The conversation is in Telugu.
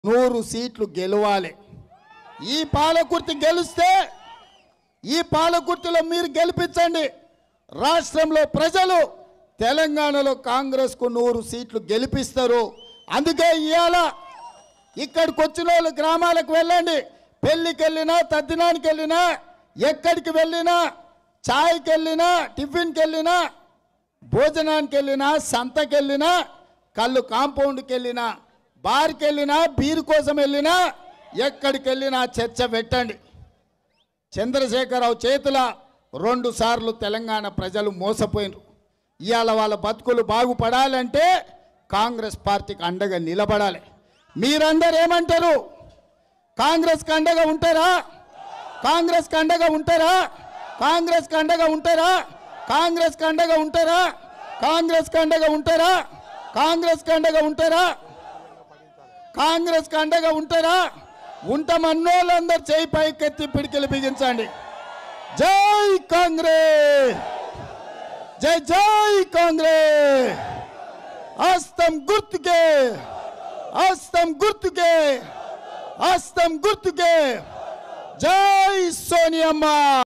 100 సీట్లు గెలవాలి। ఈ పాలకుర్తి గెలిస్తే ఈ పాలకుర్తిలో మీరు గెలిపించండి। రాష్ట్రంలో ప్రజలు తెలంగాణలో కాంగ్రెస్ కు 100 సీట్లు గెలిపిస్తారు। అందుకే ఇయాల ఇక్కడికి వచ్చిన వాళ్ళు గ్రామాలకు వెళ్ళండి। పెళ్లికి వెళ్ళినా తద్దినానికి వెళ్ళినా ఎక్కడికి వెళ్ళినా చాయ్కి వెళ్ళినా టిఫిన్కి వెళ్ళినా భోజనానికి వెళ్ళినా సంతకి వెళ్ళినా కళ్ళు కాంపౌండ్కి వెళ్ళినా బార్కి వెళ్ళినా బీరు కోసం వెళ్ళినా ఎక్కడికి వెళ్ళినా చర్చ పెట్టండి। చంద్రశేఖరరావు చేతుల 2 సార్లు తెలంగాణ ప్రజలు మోసపోయినారు। ఇవాళ వాళ్ళ బతుకులు బాగుపడాలంటే కాంగ్రెస్ పార్టీకి అండగా నిలబడాలి। మీరందరూ ఏమంటారు? కాంగ్రెస్కి అండగా ఉంటారా? కాంగ్రెస్కి అండగా ఉంటారా? కాంగ్రెస్కి అండగా ఉంటారా? కాంగ్రెస్కి అండగా ఉంటారా? కాంగ్రెస్కి అండగా ఉంటారా? కాంగ్రెస్కి అండగా ఉంటారా? కాంగ్రెస్కి అండగా ఉంటారా? ఉంటామన్నోళ్ళందరూ చేయి పైకెత్తి పిడికిలు బిగించండి। జై కాంగ్రెస్, జై జై కాంగ్రెస్। హస్తం గుర్తుకే, హస్తం గుర్తుకే, హస్తం గుర్తుకే। జై సోనియమ్మ।